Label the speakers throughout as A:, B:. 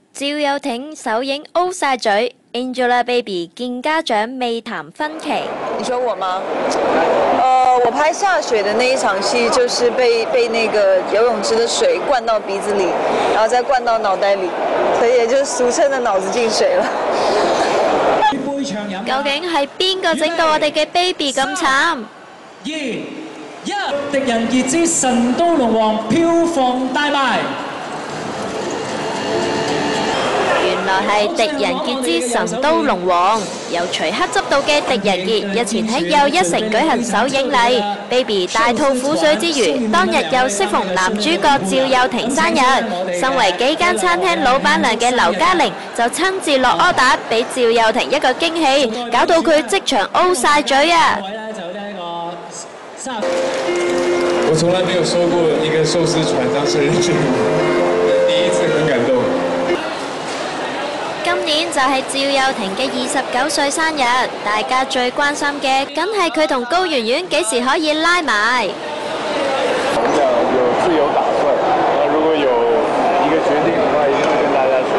A: 趙又廷首映 O 晒嘴 ，Angelababy 見家長未談分歧。
B: 你說我嗎？我拍下水的那一場戲，就是被那個游泳池的水灌到鼻子裡，然後再灌到腦袋裡，所以也就是俗稱的腦子進水了。
A: 究竟係邊個整到我哋嘅 baby 咁慘
C: ？2、1，狄仁傑之《神都龍王》票房大賣。
A: 原來係狄仁傑之《神都龍王》，由徐克執導嘅狄仁傑日前喺又一城舉行首映禮 ，Baby 大吐苦水之餘，當日又適逢男主角趙又廷生日，身為幾間餐廳老闆娘嘅劉嘉玲就親自落 order 俾趙又廷一個驚喜，搞到佢即場 O 晒嘴啊！
D: 我從來沒有收過一個壽司船當生日禮物，第一次很感動。
A: 今年就係趙又廷嘅29歲生日，大家最關心嘅梗係佢同高圓圓幾時可以拉埋。
E: 我們有自由打算，那如果有一個決定的話，一定會跟大家說。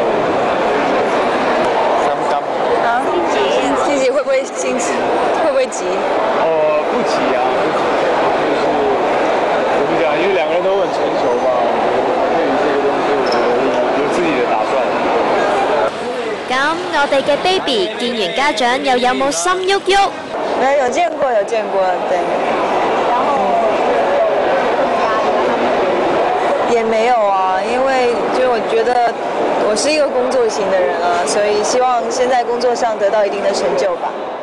E: 傷不傷？
B: 啊，心急會不會心急？會不會急？
E: 不急啊，就是怎麼講？因為兩個人都很成熟嘛，對於這個東西，我覺得有自己的打算。
A: 咁我哋嘅 baby 見完家長又有冇心喐喐？
B: 有見過，對。然後也沒有啊，因為就我覺得我是一個工作型的人啊，所以希望先在工作上得到一定的成就吧。